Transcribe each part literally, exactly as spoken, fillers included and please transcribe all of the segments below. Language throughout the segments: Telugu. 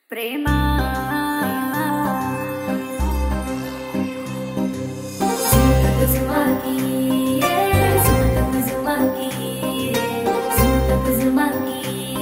ప్రేమ Zumaki, yeah, Zumaki, Zumaki, Zumaki, Zumaki.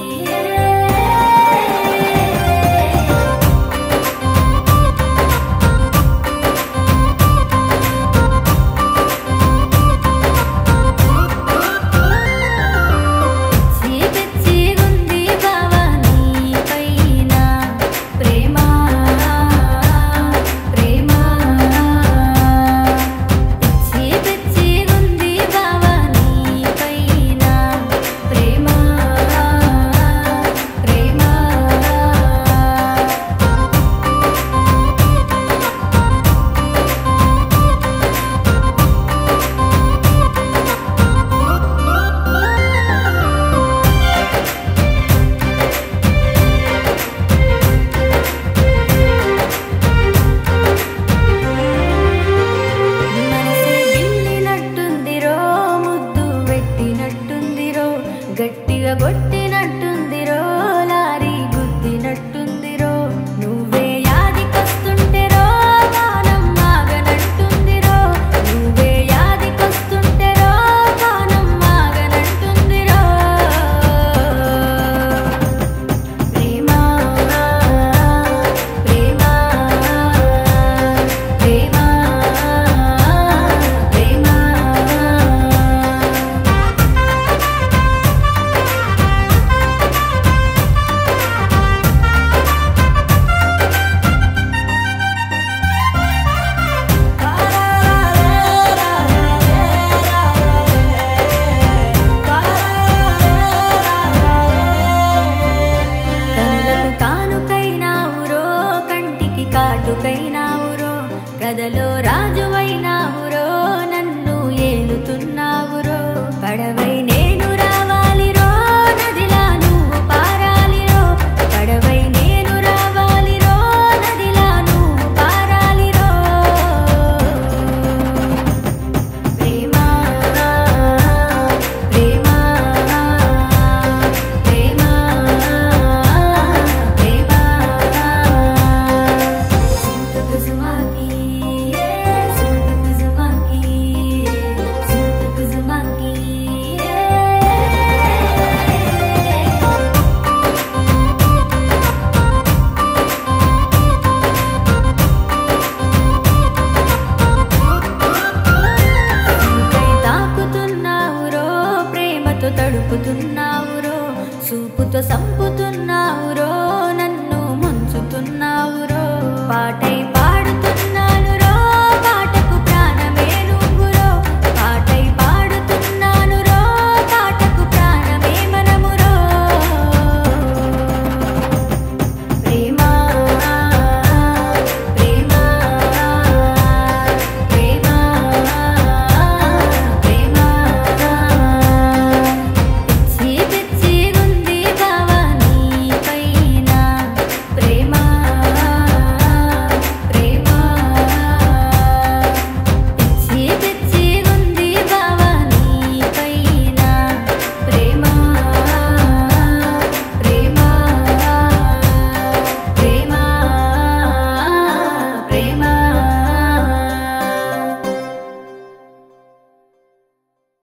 గట్టిగా కొట్టినట్టుందిరో లారీ గుద్దినట్టుందిరో నువ్వే యాదికొస్తుంటేరో గానం ఆగనట్టుందిరో నువ్వే యాదికొస్తుంటేరో గానం ఆగనట్టుందిరో ప్రేమ ప్రేమ ప్రేమ కాటుకైనావురో కథలో రాజువైనావురో నన్ను ఏలుతున్నావురో పడవై నేను రావాలిరో నదిలా నువ్వు పారాలిరో పడవై నేను రావాలిరో నదిలా నువ్వు పారాలిరో ప్రేమ ప్రేమ ప్రేమ తడుపుతున్నావురో చూపుతో సంపుతున్నావురో